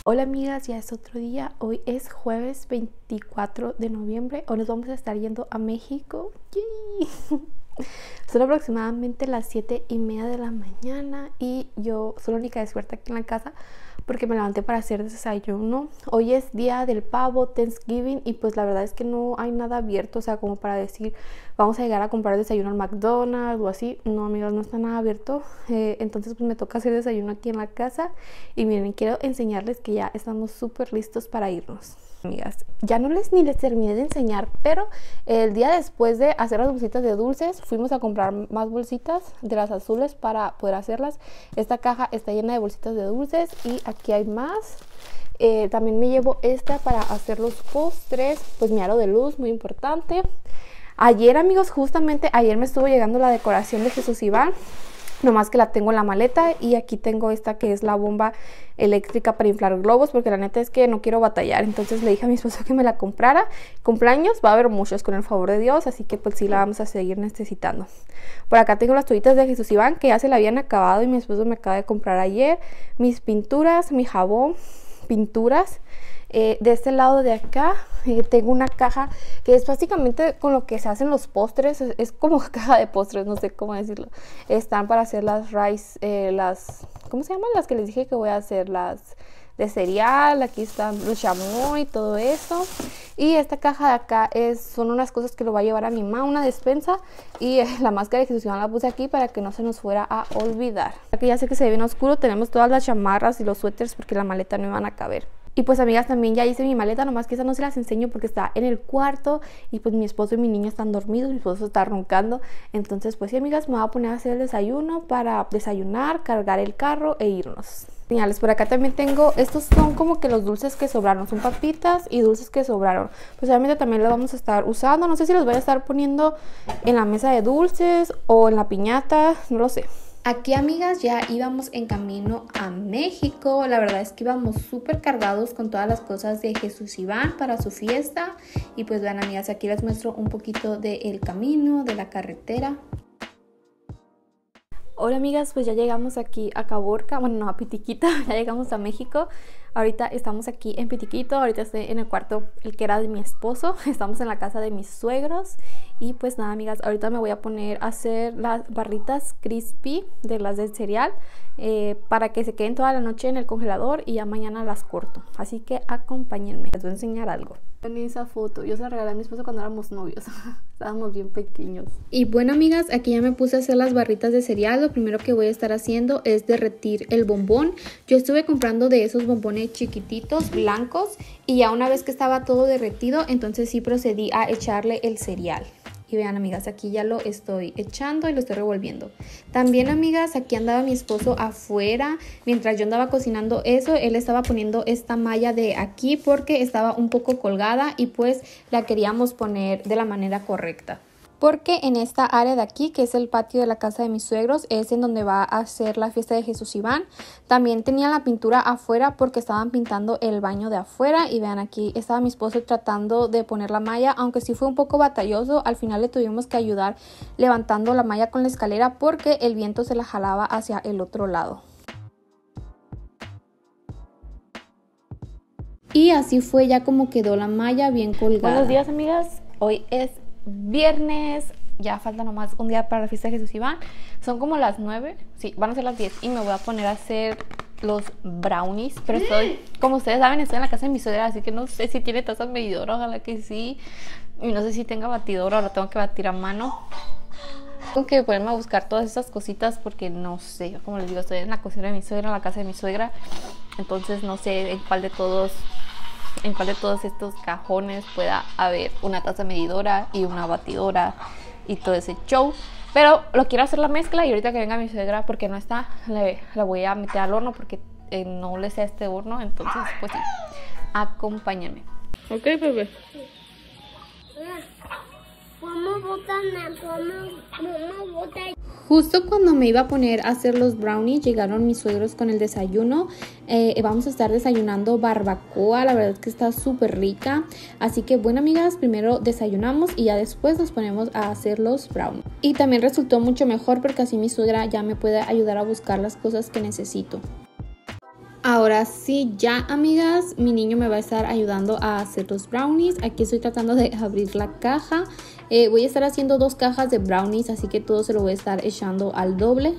Hola amigas, ya es otro día. Hoy es jueves 24 de noviembre. Hoy nos vamos a estar yendo a México. ¡Yay! Son aproximadamente las 7:30 de la mañana y yo soy la única despierta aquí en la casa porque me levanté para hacer desayuno. Hoy es día del pavo, Thanksgiving, y pues la verdad es que no hay nada abierto, o sea, como para decir vamos a llegar a comprar desayuno al McDonald's o así. No, amigas, no está nada abierto. Entonces pues me toca hacer desayuno aquí en la casa. Y miren, quiero enseñarles que ya estamos súper listos para irnos. Amigas, ya no les terminé de enseñar, pero el día después de hacer las bolsitas de dulces fuimos a comprar más bolsitas de las azules para poder hacerlas. Esta caja está llena de bolsitas de dulces y aquí hay más. También me llevo esta para hacer los postres, pues mi aro de luz, muy importante. Ayer, amigos, justamente ayer me estuvo llegando la decoración de Jesús Iván. Nomás que la tengo en la maleta, y aquí tengo esta que es la bomba eléctrica para inflar globos, porque la neta es que no quiero batallar. Entonces le dije a mi esposo que me la comprara. Cumpleaños va a haber muchos, con el favor de Dios, así que pues sí la vamos a seguir necesitando. Por acá tengo las toallitas de Jesús Iván que ya se la habían acabado y mi esposo me acaba de comprar ayer. Mis pinturas, mi jabón, pinturas. De este lado de acá tengo una caja que es básicamente con lo que se hacen los postres. Es como caja de postres, no sé cómo decirlo. Están para hacer las rice, ¿cómo se llaman? Las que les dije que voy a hacer, las de cereal. Aquí están los chamoy y todo eso. Y esta caja de acá son unas cosas que lo va a llevar a mi mamá, una despensa. Y la máscara de Jesús Iván la puse aquí para que no se nos fuera a olvidar. Aquí ya sé que se ve bien oscuro, tenemos todas las chamarras y los suéteres porque la maleta no iban a caber. Y pues, amigas, también ya hice mi maleta, nomás que esa no se las enseño porque está en el cuarto y pues mi esposo y mi niño están dormidos, mi esposo está roncando. Entonces pues sí, amigas, me voy a poner a hacer el desayuno para desayunar, cargar el carro e irnos. Señales, por acá también tengo, estos son como que los dulces que sobraron, son papitas y dulces que sobraron. Pues obviamente también los vamos a estar usando, no sé si los voy a estar poniendo en la mesa de dulces o en la piñata, no lo sé. Aquí, amigas, ya íbamos en camino a México. La verdad es que íbamos súper cargados con todas las cosas de Jesús Iván para su fiesta. Y pues vean, amigas, aquí les muestro un poquito del camino, de la carretera. Hola, amigas, pues ya llegamos aquí a Caborca, bueno, no, a Pitiquito, ya llegamos a México. Ahorita estamos aquí en Pitiquito, ahorita estoy en el cuarto, el que era de mi esposo. Estamos en la casa de mis suegros. Y pues nada, amigas, ahorita me voy a poner a hacer las barritas crispy de las del cereal, para que se queden toda la noche en el congelador y ya mañana las corto. Así que acompáñenme, les voy a enseñar algo. En esa foto, yo se la regalé a mi esposo cuando éramos novios. Estábamos bien pequeños. Y bueno, amigas, aquí ya me puse a hacer las barritas de cereal. Lo primero que voy a estar haciendo es derretir el bombón. Yo estuve comprando de esos bombones chiquititos, blancos, y ya una vez que estaba todo derretido, entonces sí procedí a echarle el cereal. Y vean, amigas, aquí ya lo estoy echando y lo estoy revolviendo. También, amigas, aquí andaba mi esposo afuera. Mientras yo andaba cocinando eso, él estaba poniendo esta malla de aquí porque estaba un poco colgada y pues la queríamos poner de la manera correcta. Porque en esta área de aquí, que es el patio de la casa de mis suegros, es en donde va a ser la fiesta de Jesús Iván. También tenía la pintura afuera porque estaban pintando el baño de afuera. Y vean, aquí estaba mi esposo tratando de poner la malla, aunque sí fue un poco batalloso. Al final le tuvimos que ayudar levantando la malla con la escalera porque el viento se la jalaba hacia el otro lado. Y así fue ya como quedó la malla bien colgada. Buenos días, amigas. Hoy es viernes, ya falta nomás un día para la fiesta de Jesús Iván. Son como las 9, sí, van a ser las 10 y me voy a poner a hacer los brownies. Pero estoy, como ustedes saben, estoy en la casa de mi suegra, así que no sé si tiene taza medidora, ojalá que sí. Y no sé si tenga batidora, ahora tengo que batir a mano. Tengo que ponerme a buscar todas esas cositas porque no sé, como les digo, estoy en la cocina de mi suegra, en la casa de mi suegra. Entonces no sé en cuál de todos estos cajones pueda haber una taza medidora y una batidora y todo ese show. Pero lo quiero hacer la mezcla y ahorita que venga mi suegra, porque no está, la voy a meter al horno porque no le sé a este horno. Entonces pues sí, acompáñame. Ok, bebé. Justo cuando me iba a poner a hacer los brownies, llegaron mis suegros con el desayuno. Vamos a estar desayunando barbacoa, la verdad es que está súper rica. Así que bueno, amigas, primero desayunamos y ya después nos ponemos a hacer los brownies. Y también resultó mucho mejor porque así mi suegra ya me puede ayudar a buscar las cosas que necesito. Ahora sí, ya amigas, mi niño me va a estar ayudando a hacer los brownies. Aquí estoy tratando de abrir la caja. Voy a estar haciendo 2 cajas de brownies, así que todo se lo voy a estar echando al doble.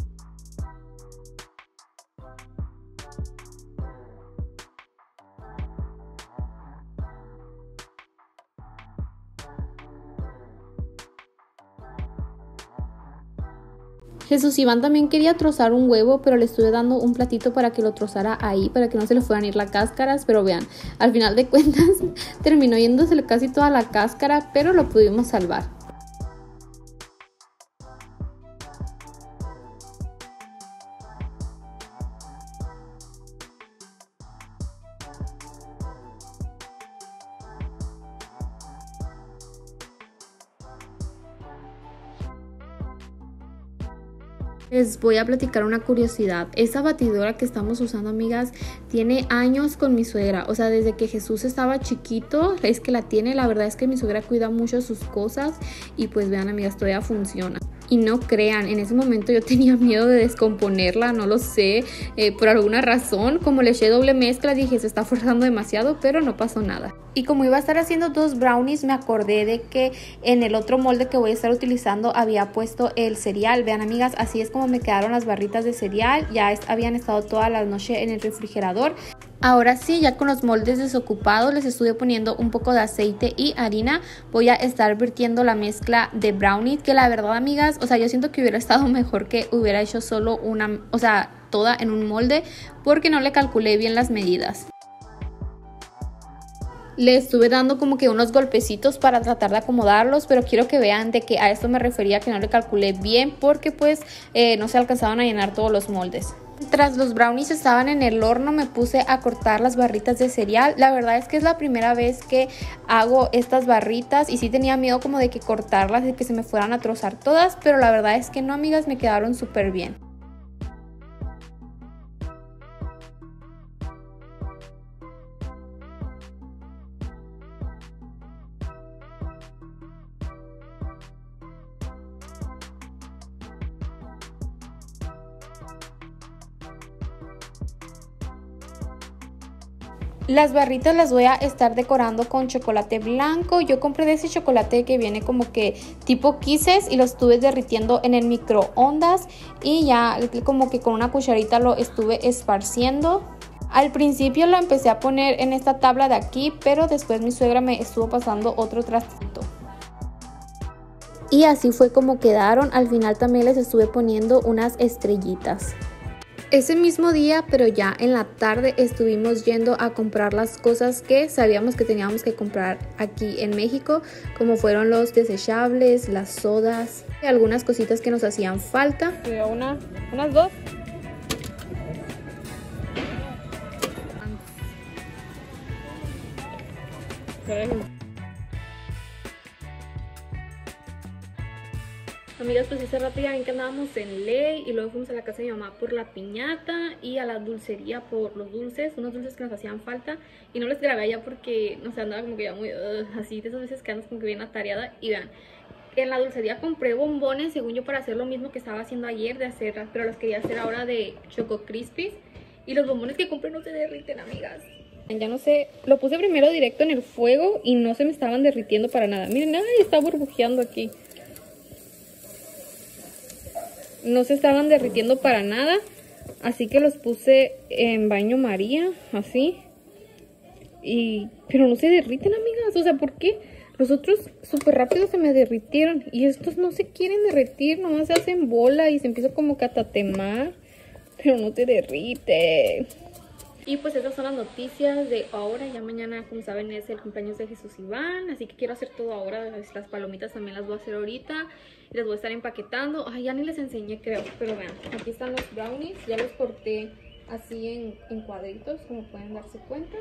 Jesús Iván también quería trozar un huevo, pero le estuve dando un platito para que lo trozara ahí, para que no se le fueran a ir las cáscaras. Pero vean, al final de cuentas terminó yéndose casi toda la cáscara, pero lo pudimos salvar. Les voy a platicar una curiosidad. Esa batidora que estamos usando, amigas, tiene años con mi suegra. O sea, desde que Jesús estaba chiquito es que la tiene. La verdad es que mi suegra cuida mucho sus cosas. Y pues vean, amigas, todavía funciona. Y no crean, en ese momento yo tenía miedo de descomponerla, no lo sé, por alguna razón. Como le eché doble mezcla, dije, se está forzando demasiado, pero no pasó nada. Y como iba a estar haciendo 2 brownies, me acordé de que en el otro molde que voy a estar utilizando había puesto el cereal. Vean, amigas, así es como me quedaron las barritas de cereal. Ya habían estado toda la noche en el refrigerador. Ahora sí, ya con los moldes desocupados, les estuve poniendo un poco de aceite y harina. Voy a estar vertiendo la mezcla de brownie, que la verdad, amigas, o sea, yo siento que hubiera estado mejor que hubiera hecho solo una, o sea, toda en un molde, porque no le calculé bien las medidas. Le estuve dando como que unos golpecitos para tratar de acomodarlos, pero quiero que vean de que a esto me refería, que no le calculé bien, porque pues no se alcanzaban a llenar todos los moldes. Mientras los brownies estaban en el horno, me puse a cortar las barritas de cereal. La verdad es que es la primera vez que hago estas barritas y sí tenía miedo como de que cortarlas y que se me fueran a trozar todas, pero la verdad es que no, amigas, me quedaron súper bien. Las barritas las voy a estar decorando con chocolate blanco. Yo compré de ese chocolate que viene como que tipo Kisses y lo estuve derritiendo en el microondas y ya como que con una cucharita lo estuve esparciendo. Al principio lo empecé a poner en esta tabla de aquí, pero después mi suegra me estuvo pasando otro trastito. Y así fue como quedaron. Al final también les estuve poniendo unas estrellitas. Ese mismo día, pero ya en la tarde, estuvimos yendo a comprar las cosas que sabíamos que teníamos que comprar aquí en México, como fueron los desechables, las sodas y algunas cositas que nos hacían falta. Unas 2. Amigas, pues ese rato ya ven que andábamos en Ley y luego fuimos a la casa de mi mamá por la piñata y a la dulcería por los dulces, unos dulces que nos hacían falta, y no les grabé allá porque no sé, andaba como que ya muy así de esas veces que andas como que bien atareada. Y vean, en la dulcería compré bombones, según yo, para hacer lo mismo que estaba haciendo ayer de hacer, pero los quería hacer ahora de Choco Crispies, y los bombones que compré no se derriten, amigas. Ya no sé, lo puse primero directo en el fuego y no se me estaban derritiendo para nada. Miren, ay, está burbujeando aquí. No se estaban derritiendo para nada, así que los puse en baño María, así. Pero no se derriten, amigas, o sea, ¿por qué? Los otros súper rápido se me derritieron y estos no se quieren derretir, nomás se hacen bola y se empieza como que a tatemar, pero no se derrite. Y pues esas son las noticias de ahora. Ya mañana, como saben, es el cumpleaños de Jesús Iván, así que quiero hacer todo ahora. Las palomitas también las voy a hacer ahorita y las voy a estar empaquetando. Ay, ya ni les enseñé, creo, pero vean, aquí están los brownies. Ya los corté así en cuadritos, como pueden darse cuenta.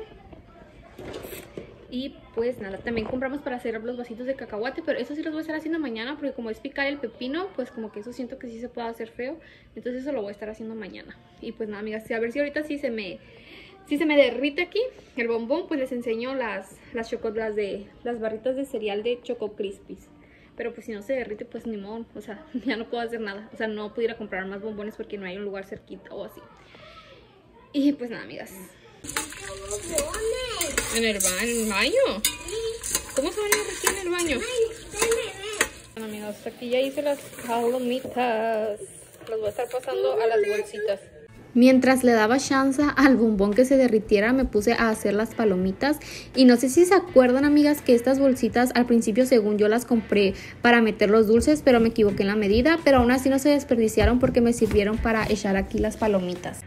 Y pues nada, también compramos para hacer los vasitos de cacahuate, pero eso sí los voy a estar haciendo mañana, porque como es picar el pepino, pues como que eso siento que sí se puede hacer feo. Entonces eso lo voy a estar haciendo mañana. Y pues nada, amigas, a ver si ahorita sí se me derrite aquí el bombón, pues les enseño las barritas de cereal de Choco Crispies. Pero pues si no se derrite, pues ni modo, o sea, ya no puedo hacer nada. O sea, no pudiera comprar más bombones porque no hay un lugar cerquita o así. Y pues nada, amigas. ¿En el baño? ¿Cómo se van a derretir en el baño? Bueno, amigos, aquí ya hice las palomitas. Las voy a estar pasando a las bolsitas. Mientras le daba chance al bombón que se derritiera, me puse a hacer las palomitas. Y no sé si se acuerdan, amigas, que estas bolsitas al principio, según yo, las compré para meter los dulces, pero me equivoqué en la medida. Pero aún así no se desperdiciaron porque me sirvieron para echar aquí las palomitas.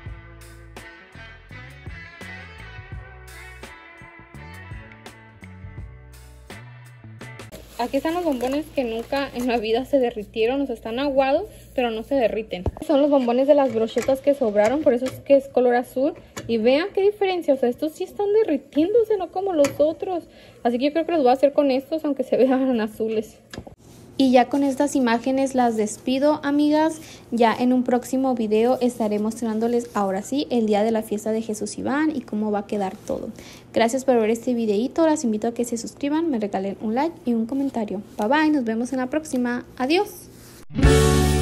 Aquí están los bombones que nunca en la vida se derritieron, o sea, están aguados, pero no se derriten. Son los bombones de las brochetas que sobraron, por eso es que es color azul. Y vean qué diferencia, o sea, estos sí están derritiéndose, no como los otros. Así que yo creo que los voy a hacer con estos, aunque se vean azules. Y ya con estas imágenes las despido, amigas. Ya en un próximo video estaré mostrándoles ahora sí el día de la fiesta de Jesús Iván y cómo va a quedar todo. Gracias por ver este videito, las invito a que se suscriban, me regalen un like y un comentario. Bye bye, nos vemos en la próxima. Adiós.